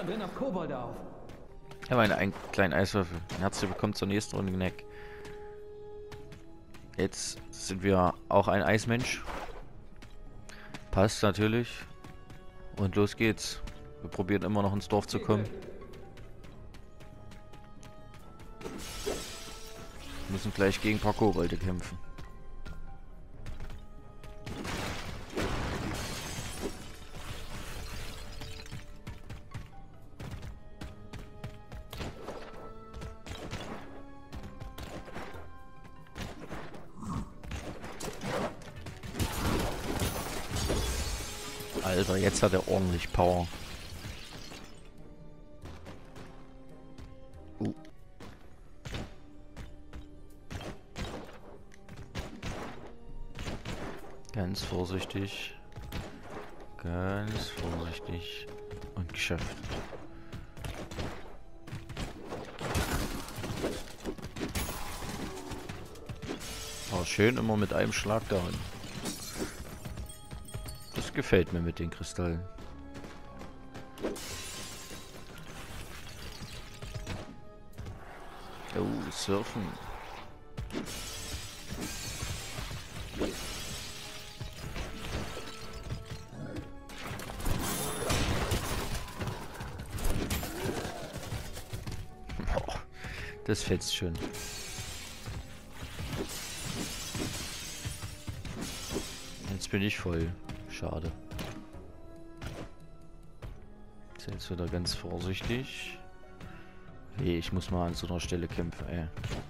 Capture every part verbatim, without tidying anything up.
da drin auf Kobolde auf. Ja, meine einen kleinen Eiswürfel. Herzlich willkommen zur nächsten Runde Gneck. Jetzt sind wir auch ein Eismensch. Passt natürlich. Und los geht's. Wir probieren immer noch ins Dorf zu kommen. Wir müssen gleich gegen ein paar Kobolde kämpfen. Alter, jetzt hat er ordentlich Power. Uh. Ganz vorsichtig. Ganz vorsichtig. Und geschafft. Oh, schön immer mit einem Schlag down. Das gefällt mir mit den Kristallen. Oh, surfen. Oh, das fetzt schon. Jetzt bin ich voll. Schade. Jetzt wieder ganz vorsichtig. Hey, ich muss mal an so einer Stelle kämpfen, ey.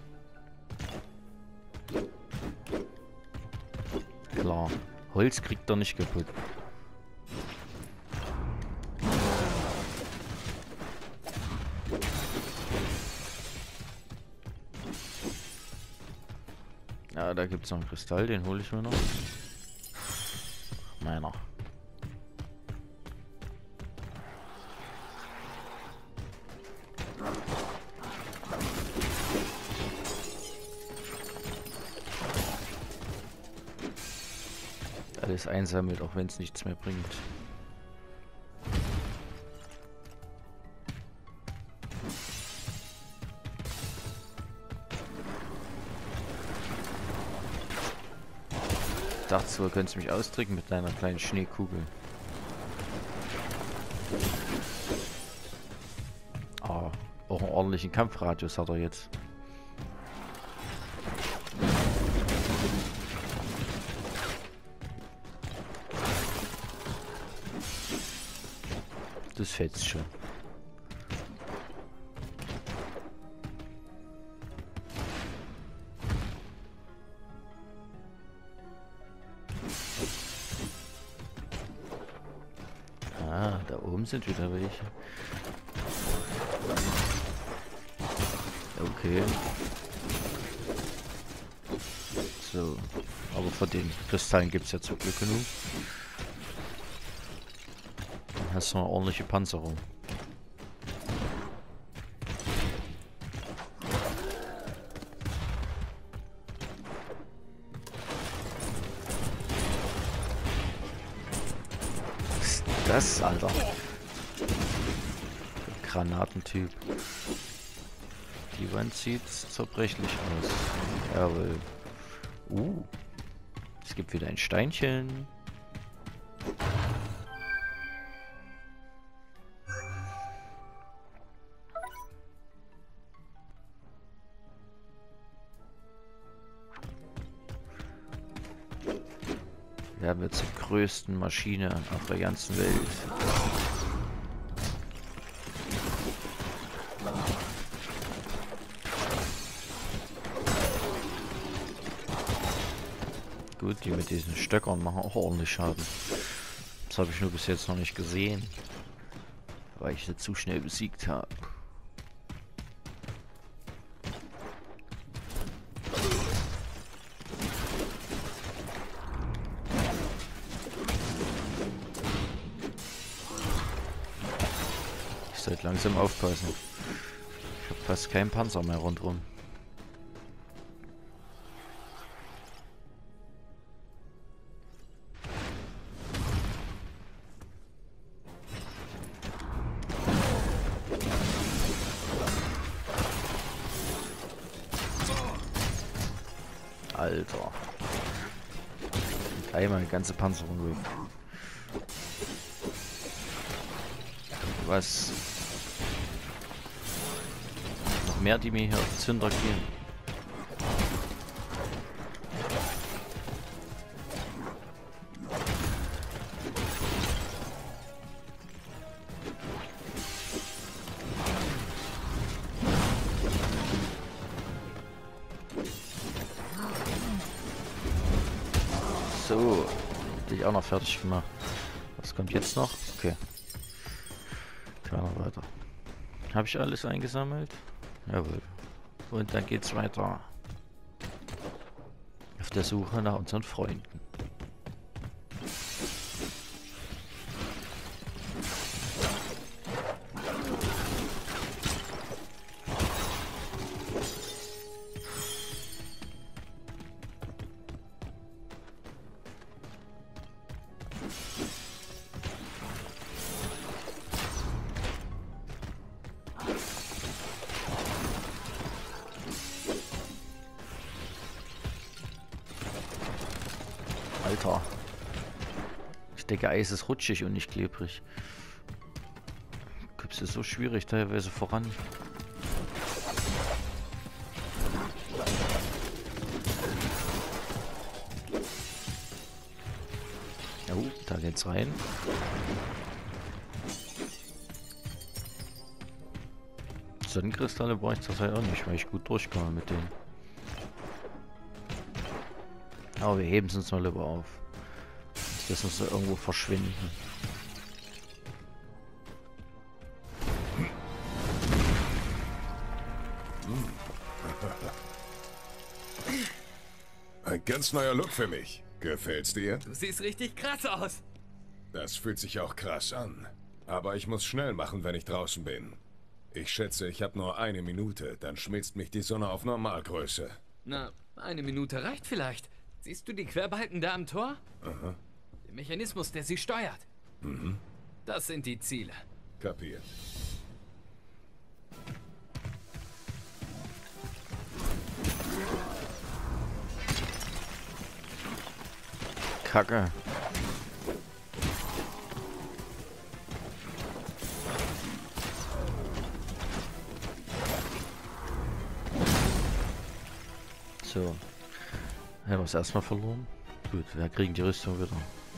Klar. Holz kriegt er nicht kaputt. Ja, da gibt es noch einen Kristall, den hole ich mir noch. Meiner. Alles einsammelt, auch wenn es nichts mehr bringt. Ich dachte so, du könntest mich ausdrücken mit deiner kleinen Schneekugel. Ah, auch einen ordentlichen Kampfradius hat er jetzt. Das fetzt schon. Ah, da oben sind wieder welche. Okay. So. Aber von den Kristallen gibt es ja zum Glück genug. Dann hast du eine ordentliche Panzerung. Was ist das, Alter? Der Granatentyp. Die Wand sieht zerbrechlich aus. Jawohl. Uh. Es gibt wieder ein Steinchen. Wir haben jetzt die größten Maschine auf der ganzen Welt. Gut, die mit diesen Stöckern machen auch ordentlich Schaden. Das habe ich nur bis jetzt noch nicht gesehen, weil ich sie zu schnell besiegt habe. Ich sollte langsam aufpassen. Ich habe fast keinen Panzer mehr rundherum. Alter. Einmal die ganze Panzerung weg. Was? Noch mehr, die mir hier auf den Zünder gehen. So, dich auch noch fertig gemacht. Was kommt jetzt noch? Okay. Kleiner weiter. Habe ich alles eingesammelt? Jawohl. Und dann geht's weiter. Auf der Suche nach unseren Freunden. Alter. Ich denke, Eis ist rutschig und nicht klebrig. Kommst du so schwierig teilweise voran. Oh, da geht's rein. Sonnenkristalle brauche ich zurzeit auch nicht, weil ich gut durchkomme mit denen. Aber wir heben es uns mal lieber auf. Das muss so irgendwo verschwinden. Ein ganz neuer Look für mich. Gefällt's dir? Du siehst richtig krass aus. Das fühlt sich auch krass an. Aber ich muss schnell machen, wenn ich draußen bin. Ich schätze, ich habe nur eine Minute, dann schmilzt mich die Sonne auf Normalgröße. Na, eine Minute reicht vielleicht. Siehst du die Querbalken da am Tor? Aha. Der Mechanismus, der sie steuert. Mhm. Das sind die Ziele. Kapiert. Kacke. So. Haben wir es erstmal verloren? Gut, wir kriegen die Rüstung wieder.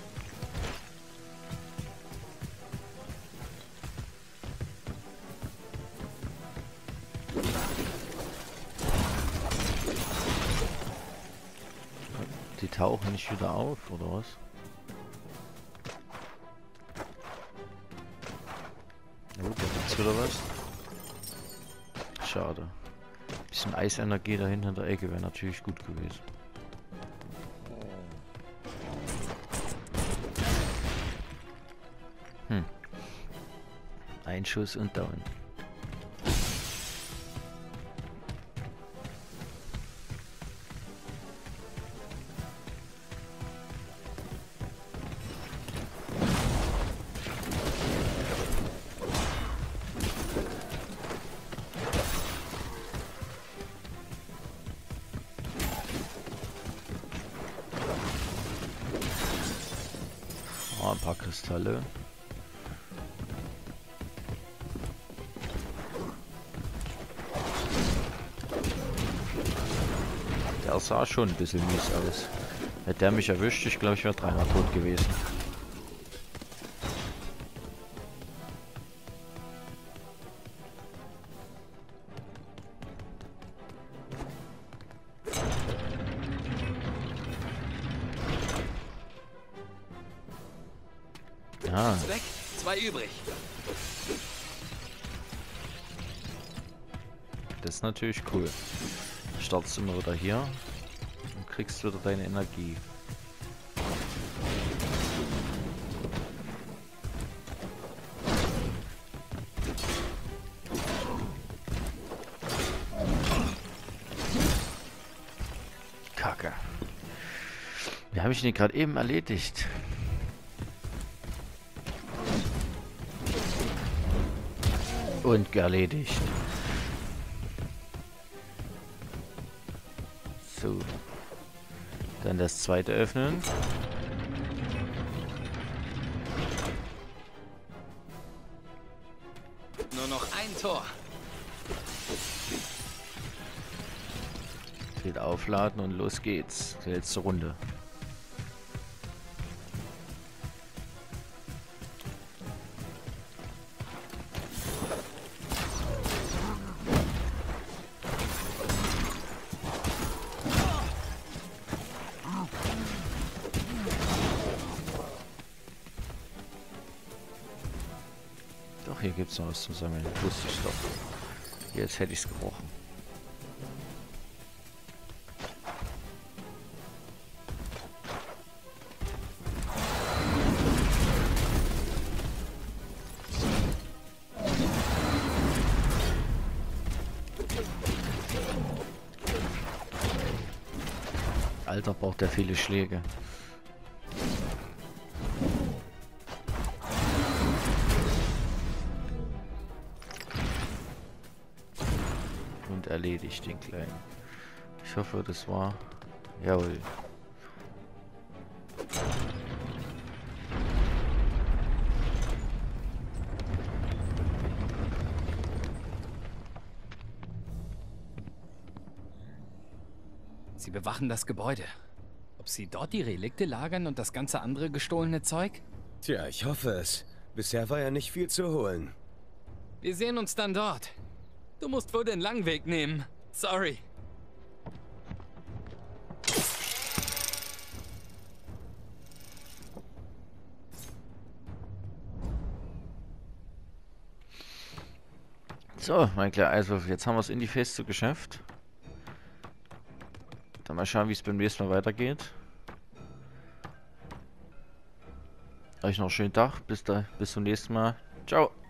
Die tauchen nicht wieder auf, oder was? Oh, da gibt's wieder was. Schade. Bisschen Eisenergie da hinten in der Ecke wäre natürlich gut gewesen. Hm. Ein Schuss und down. Oh, ein paar Kristalle. Der sah schon ein bisschen mies aus. Hätte der mich erwischt, ich glaube, ich wäre dreimal tot gewesen. Ja. Weg, zwei übrig. Das ist natürlich cool. Startest immer wieder hier und kriegst wieder deine Energie. Kacke. Wie habe ich den gerade eben erledigt? Und erledigt. So. Dann das zweite öffnen. Nur noch ein Tor. Fehlt aufladen und los geht's. Die letzte Runde. Doch, hier gibt's noch was zu sammeln. Wusste ich doch. Jetzt hätte ich's gebrochen. Alter, braucht er viele Schläge. Und erledigt den Kleinen. Ich hoffe, das war... Jawohl. Sie bewachen das Gebäude. Ob sie dort die Relikte lagern und das ganze andere gestohlene Zeug? Tja, ich hoffe es. Bisher war ja nicht viel zu holen. Wir sehen uns dann dort. Du musst wohl den langen Weg nehmen. Sorry. So, mein kleiner Eiswürfel, jetzt haben wir es in die Feste geschafft. Dann mal schauen, wie es beim nächsten Mal weitergeht. Euch noch einen schönen Tag. Bis, da, bis zum nächsten Mal. Ciao.